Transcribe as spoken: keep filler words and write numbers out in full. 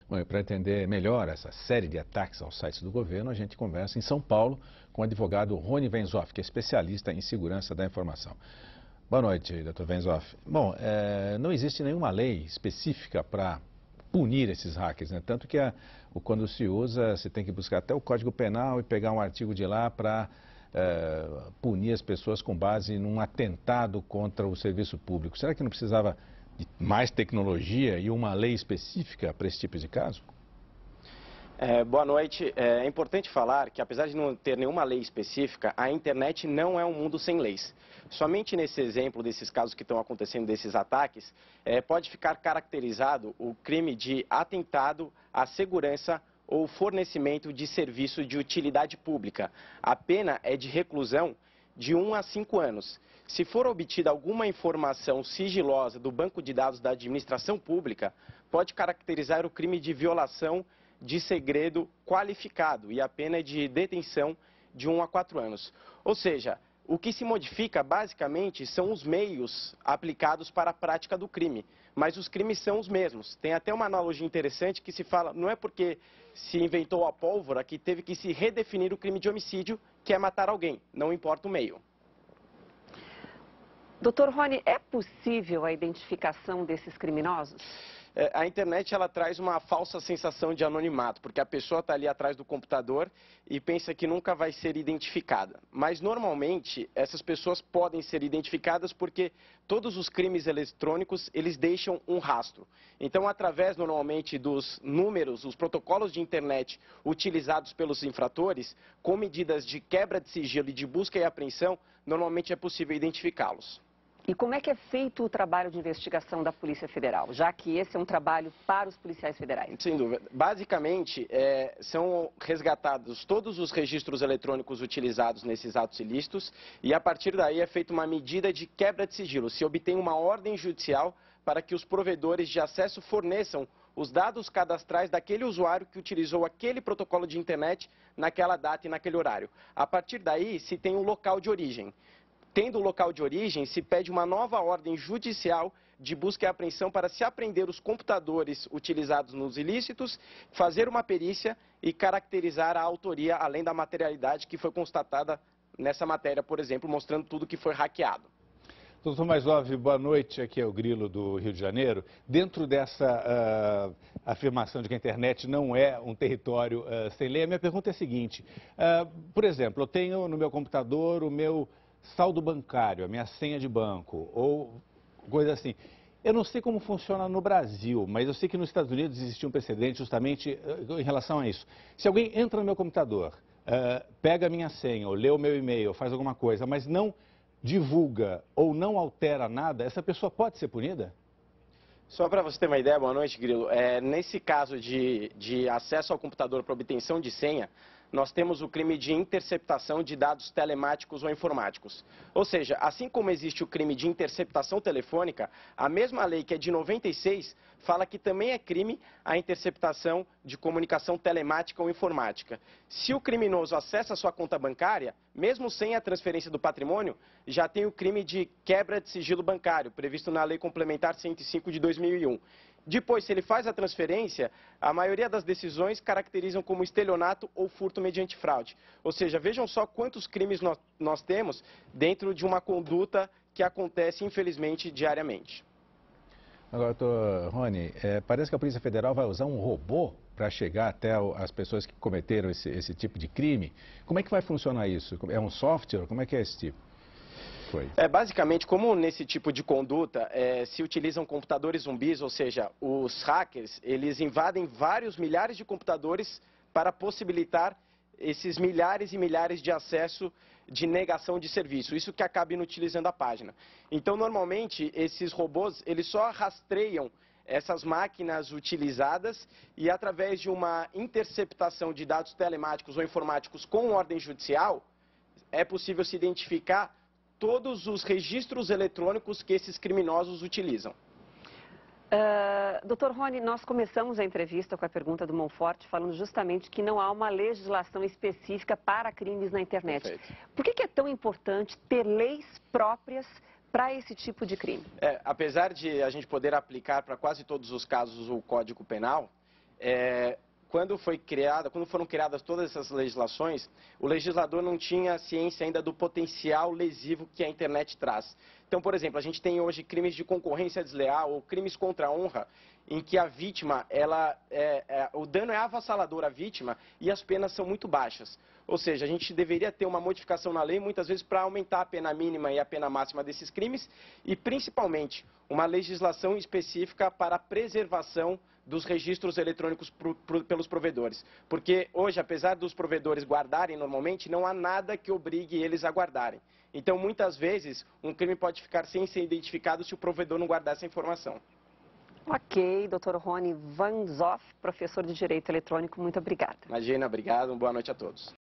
Bom, e para entender melhor essa série de ataques aos sites do governo, a gente conversa em São Paulo com o advogado Rony Venzoff, que é especialista em segurança da informação. Boa noite, doutor Venzoff. Bom, é, não existe nenhuma lei específica para punir esses hackers, né? Tanto que a, o, quando se usa, você tem que buscar até o Código Penal e pegar um artigo de lá para é, punir as pessoas com base num atentado contra o serviço público. Será que não precisava de mais tecnologia e uma lei específica para esse tipo de caso? É, boa noite. É importante falar que, apesar de não ter nenhuma lei específica, a internet não é um mundo sem leis. Somente nesse exemplo desses casos que estão acontecendo, desses ataques, é, pode ficar caracterizado o crime de atentado à segurança ou fornecimento de serviço de utilidade pública. A pena é de reclusão de um a cinco anos. Se for obtida alguma informação sigilosa do banco de dados da administração pública, pode caracterizar o crime de violação de segredo qualificado e a pena é de detenção de um a quatro anos. Ou seja, o que se modifica basicamente são os meios aplicados para a prática do crime, mas os crimes são os mesmos. Tem até uma analogia interessante que se fala, não é porque se inventou a pólvora que teve que se redefinir o crime de homicídio, que é matar alguém, não importa o meio. doutor Rony, é possível a identificação desses criminosos? É, a internet ela traz uma falsa sensação de anonimato, porque a pessoa está ali atrás do computador e pensa que nunca vai ser identificada. Mas normalmente essas pessoas podem ser identificadas porque todos os crimes eletrônicos eles deixam um rastro. Então, através normalmente dos números, os protocolos de internet utilizados pelos infratores, com medidas de quebra de sigilo e de busca e apreensão, normalmente é possível identificá-los. E como é que é feito o trabalho de investigação da Polícia Federal, já que esse é um trabalho para os policiais federais? Sem dúvida. Basicamente, é, são resgatados todos os registros eletrônicos utilizados nesses atos ilícitos e, a partir daí, é feita uma medida de quebra de sigilo. Se obtém uma ordem judicial para que os provedores de acesso forneçam os dados cadastrais daquele usuário que utilizou aquele protocolo de internet naquela data e naquele horário. A partir daí, se tem um local de origem. Tendo o local de origem, se pede uma nova ordem judicial de busca e apreensão para se apreender os computadores utilizados nos ilícitos, fazer uma perícia e caracterizar a autoria, além da materialidade que foi constatada nessa matéria, por exemplo, mostrando tudo que foi hackeado. doutor Venzoff, boa noite, aqui é o Grilo do Rio de Janeiro. Dentro dessa uh, afirmação de que a internet não é um território uh, sem lei, a minha pergunta é a seguinte, uh, por exemplo, eu tenho no meu computador o meu saldo bancário, a minha senha de banco, ou coisa assim. Eu não sei como funciona no Brasil, mas eu sei que nos Estados Unidos existia um precedente justamente uh, em relação a isso. Se alguém entra no meu computador, uh, pega a minha senha, ou lê o meu e-mail, faz alguma coisa, mas não divulga ou não altera nada, essa pessoa pode ser punida? Só para você ter uma ideia, boa noite, Grilo. É, nesse caso de, de acesso ao computador para obtenção de senha, nós temos o crime de interceptação de dados telemáticos ou informáticos. Ou seja, assim como existe o crime de interceptação telefônica, a mesma lei que é de noventa e seis fala que também é crime a interceptação de comunicação telemática ou informática. Se o criminoso acessa a sua conta bancária, mesmo sem a transferência do patrimônio, já tem o crime de quebra de sigilo bancário, previsto na Lei Complementar cento e cinco de dois mil e um. Depois, se ele faz a transferência, a maioria das decisões caracterizam como estelionato ou furto mediante fraude. Ou seja, vejam só quantos crimes nós, nós temos dentro de uma conduta que acontece, infelizmente, diariamente. Agora, doutor Rony, é, parece que a Polícia Federal vai usar um robô para chegar até o, as pessoas que cometeram esse, esse tipo de crime. Como é que vai funcionar isso? É um software? Como é que é esse tipo? Foi. É, basicamente, como nesse tipo de conduta é, se utilizam computadores zumbis, ou seja, os hackers, eles invadem vários milhares de computadores para possibilitar esses milhares e milhares de acesso de negação de serviço, isso que acaba inutilizando a página. Então, normalmente, esses robôs, eles só rastreiam essas máquinas utilizadas e, através de uma interceptação de dados telemáticos ou informáticos com ordem judicial, é possível se identificar todos os registros eletrônicos que esses criminosos utilizam. Uh, doutor Rony, nós começamos a entrevista com a pergunta do Monforte falando justamente que não há uma legislação específica para crimes na internet. Perfeito. Por que que é tão importante ter leis próprias para esse tipo de crime? É, apesar de a gente poder aplicar para quase todos os casos o Código Penal, é, quando foi criada, quando foram criadas todas essas legislações, o legislador não tinha ciência ainda do potencial lesivo que a internet traz. Então, por exemplo, a gente tem hoje crimes de concorrência desleal ou crimes contra a honra, em que a vítima, ela, é, é, o dano é avassalador à vítima e as penas são muito baixas. Ou seja, a gente deveria ter uma modificação na lei, muitas vezes, para aumentar a pena mínima e a pena máxima desses crimes e, principalmente, uma legislação específica para a preservação dos registros eletrônicos pro, pro, pelos provedores. Porque hoje, apesar dos provedores guardarem normalmente, não há nada que obrigue eles a guardarem. Então, muitas vezes, um crime pode ficar sem ser identificado se o provedor não guardar essa informação. Ok, doutor Rony Van Zoff, professor de Direito Eletrônico, muito obrigada. Imagina, obrigado, uma boa noite a todos.